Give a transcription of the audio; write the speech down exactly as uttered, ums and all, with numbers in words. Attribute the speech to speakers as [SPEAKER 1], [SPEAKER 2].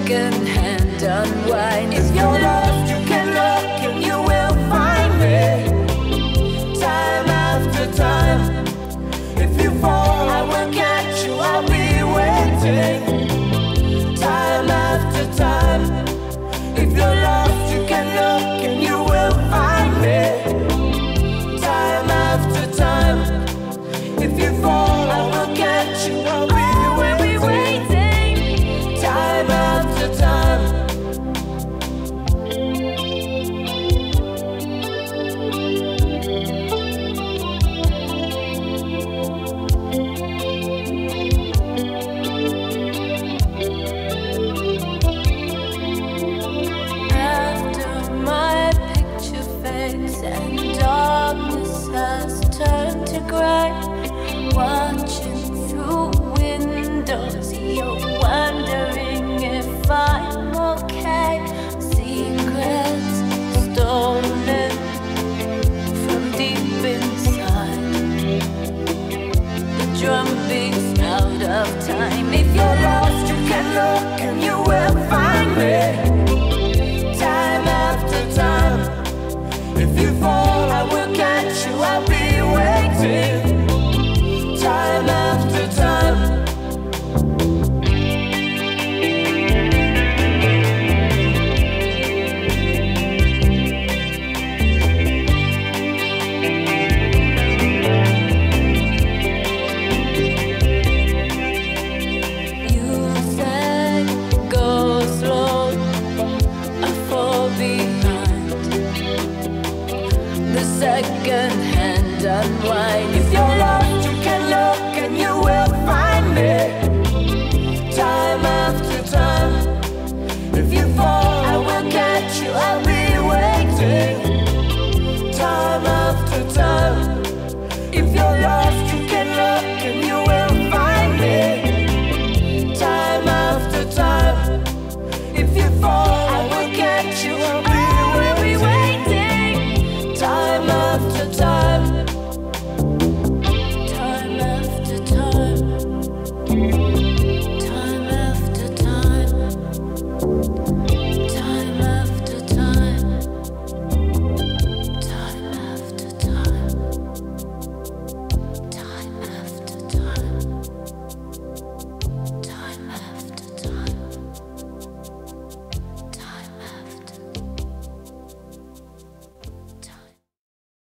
[SPEAKER 1] second-hand unwind. If you're lost, you can look and you will find me. Time after time. If you fall, I will catch you. I'll be waiting. Time after time. If you're lost, you can look and you will find me. Time after time. If you fall, I will catch you. I'll be waiting. Time after time. After my picture fades and darkness has turned to gray, watching through windows, you're wondering if I'm okay. Secrets stolen from deep inside. The drum beats out of time. If you're lost, you can look and you will find.